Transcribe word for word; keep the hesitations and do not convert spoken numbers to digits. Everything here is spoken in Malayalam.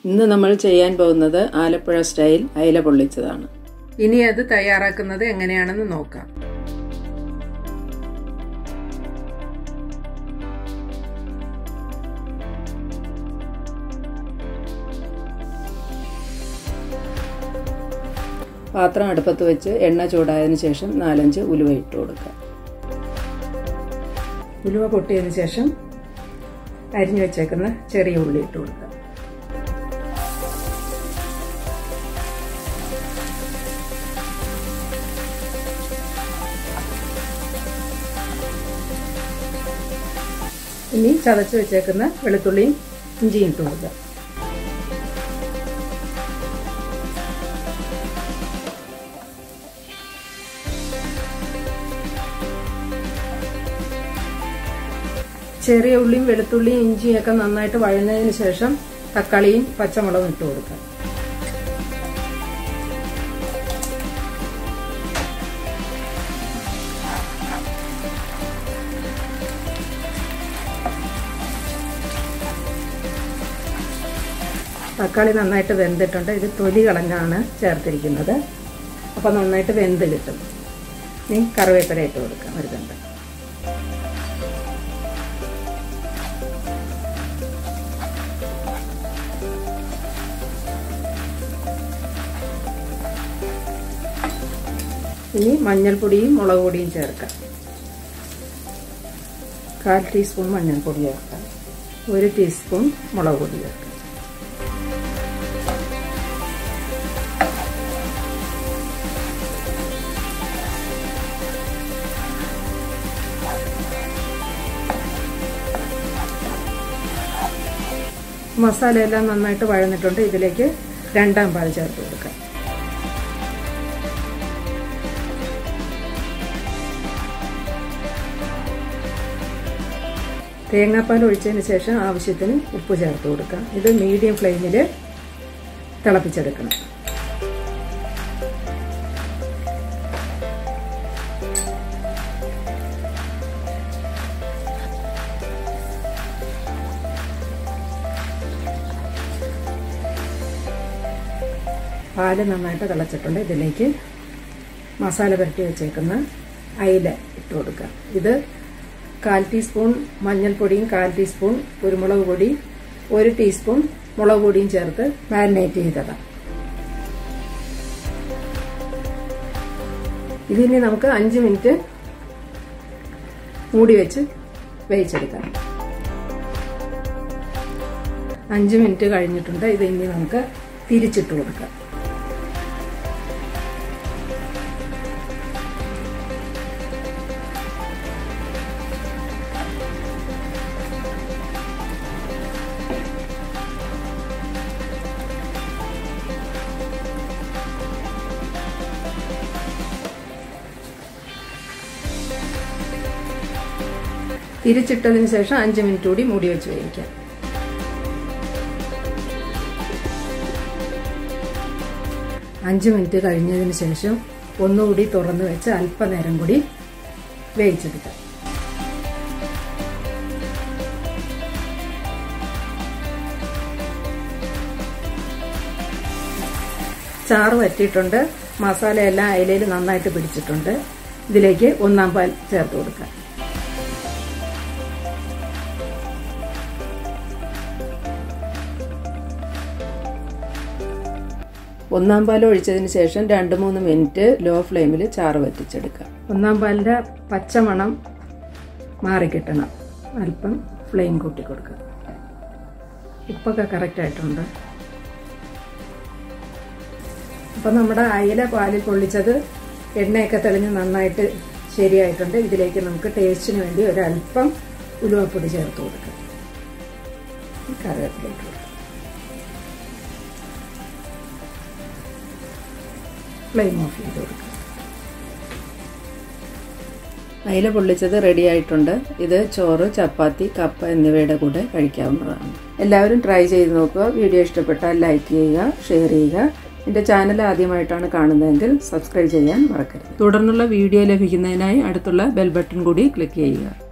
ഇന്ന് നമ്മൾ ചെയ്യാൻ പോകുന്നത് ആലപ്പുഴ സ്റ്റൈൽ അയില പൊള്ളിച്ചതാണ്. ഇനി അത് തയ്യാറാക്കുന്നത് എങ്ങനെയാണെന്ന് നോക്കാം. പാത്രം അടുപ്പത്ത് വെച്ച് എണ്ണ ചൂടായതിനു ശേഷം നാലഞ്ച് ഉലുവ ഇട്ട് കൊടുക്കുക. ഉലുവ പൊട്ടിയതിനു ശേഷം അരിഞ്ഞു വെച്ചേക്കുന്ന ചെറിയ ഉള്ളി ഇട്ട് കൊടുക്കുക. ഇനി ചതച്ച് വെച്ചേക്കുന്ന വെളുത്തുള്ളിയും ഇഞ്ചിയും ഇട്ട് കൊടുക്കുക. ചെറിയ ഉള്ളിയും വെളുത്തുള്ളിയും ഇഞ്ചിയും ഒക്കെ നന്നായിട്ട് വഴഞ്ഞതിന് ശേഷം തക്കാളിയും പച്ചമുളകും ഇട്ട് കൊടുക്കുക. തക്കാളി നന്നായിട്ട് വെന്തിട്ടുണ്ട്. ഇത് തൊലി കളഞ്ഞാണ് ചേർത്തിരിക്കുന്നത്. അപ്പം നന്നായിട്ട് വെന്ത് കിട്ടും. ഇനി കറിവേപ്പില ഇട്ട് കൊടുക്കാം ഒരു കണ്ട. ഇനി മഞ്ഞൾപ്പൊടിയും മുളക് പൊടിയും ചേർക്കാം. കാൽ ടീസ്പൂൺ മഞ്ഞൾപ്പൊടി ചേർക്കാം. ഒരു ടീസ്പൂൺ മുളക് പൊടി ചേർക്കാം. മസാലയെല്ലാം നന്നായിട്ട് വഴന്നിട്ടുണ്ട്. ഇതിലേക്ക് രണ്ടാം പാൽ ചേർത്ത് കൊടുക്കാം. തേങ്ങാപ്പാൽ ഒഴിച്ചതിന് ശേഷം ആവശ്യത്തിന് ഉപ്പ് ചേർത്ത് കൊടുക്കാം. ഇത് മീഡിയം ഫ്ലെയിമിൽ തിളപ്പിച്ചെടുക്കണം. പാല് നന്നായിട്ട് തിളച്ചിട്ടുണ്ട്. ഇതിലേക്ക് മസാല പുരട്ടി വെച്ചേക്കുന്ന അയില ഇട്ട് കൊടുക്കാം. ഇത് കാൽ ടീസ്പൂൺ മഞ്ഞൾപ്പൊടിയും കാൽ ടീസ്പൂൺ കുരുമുളക് പൊടി ഒരു ടീസ്പൂൺ മുളക് പൊടിയും ചേർത്ത് മാരിനേറ്റ് ചെയ്തതാണ്. ഇതിനി നമുക്ക് അഞ്ച് മിനിറ്റ് മൂടി വെച്ച് വേവിച്ചെടുക്കാം. അഞ്ച് മിനിറ്റ് കഴിഞ്ഞിട്ടുണ്ട്. ഇത് ഇനി നമുക്ക് തിരിച്ചിട്ട് കൊടുക്കാം. തിരിച്ചിട്ടതിന് ശേഷം അഞ്ച് മിനിറ്റ് കൂടി മൂടി വെച്ച് വേവിക്കാം. അഞ്ച് മിനിറ്റ് കഴിഞ്ഞതിന് ശേഷം ഒന്നുകൂടി തുറന്നു വെച്ച് അല്പനേരം കൂടി വേവിച്ചെടുക്കാം. ചാറ് വറ്റിയിട്ടുണ്ട്. മസാലയെല്ലാം അയിലയിൽ നന്നായിട്ട് പിടിച്ചിട്ടുണ്ട്. ഇതിലേക്ക് ഒന്നാം പാൽ ചേർത്ത് കൊടുക്കാം. ഒന്നാം പാൽ ഒഴിച്ചതിന് ശേഷം രണ്ട് മൂന്ന് മിനിറ്റ് ലോ ഫ്ലെയിമിൽ ചാറ് വറ്റിച്ചെടുക്കാം. ഒന്നാം പാലിൻ്റെ പച്ചമണം മാറിക്കിട്ടണം. അല്പം ഫ്ലെയിം കൂട്ടി കൊടുക്കുക. ഉപ്പൊക്കെ കറക്റ്റായിട്ടുണ്ട്. അപ്പം നമ്മുടെ അയില പാലിൽ പൊള്ളിച്ചത് എണ്ണയൊക്കെ തെളിഞ്ഞ് നന്നായിട്ട് ശരിയായിട്ടുണ്ട്. ഇതിലേക്ക് നമുക്ക് ടേസ്റ്റിന് വേണ്ടി ഒരല്പം ഉലുവപ്പൊടി ചേർത്ത് കൊടുക്കാം. കറിവേപ്പില ഇട്ട് കൊടുക്കാം. ഫ്ലെയിം ഓഫ് ചെയ്ത് കൊടുക്കുക. അയില പൊള്ളിച്ചത് റെഡി ആയിട്ടുണ്ട്. ഇത് ചോറ്, ചപ്പാത്തി, കപ്പ എന്നിവയുടെ കൂടെ കഴിക്കാവുന്നതാണ്. എല്ലാവരും ട്രൈ ചെയ്ത് നോക്കുക. വീഡിയോ ഇഷ്ടപ്പെട്ടാൽ ലൈക്ക് ചെയ്യുക, ഷെയർ ചെയ്യുക. എൻ്റെ ചാനൽ ആദ്യമായിട്ടാണ് കാണുന്നതെങ്കിൽ സബ്സ്ക്രൈബ് ചെയ്യാൻ മറക്കരുത്. തുടർന്നുള്ള വീഡിയോ ലഭിക്കുന്നതിനായി അടുത്തുള്ള ബെൽ ബട്ടൺ കൂടി ക്ലിക്ക് ചെയ്യുക.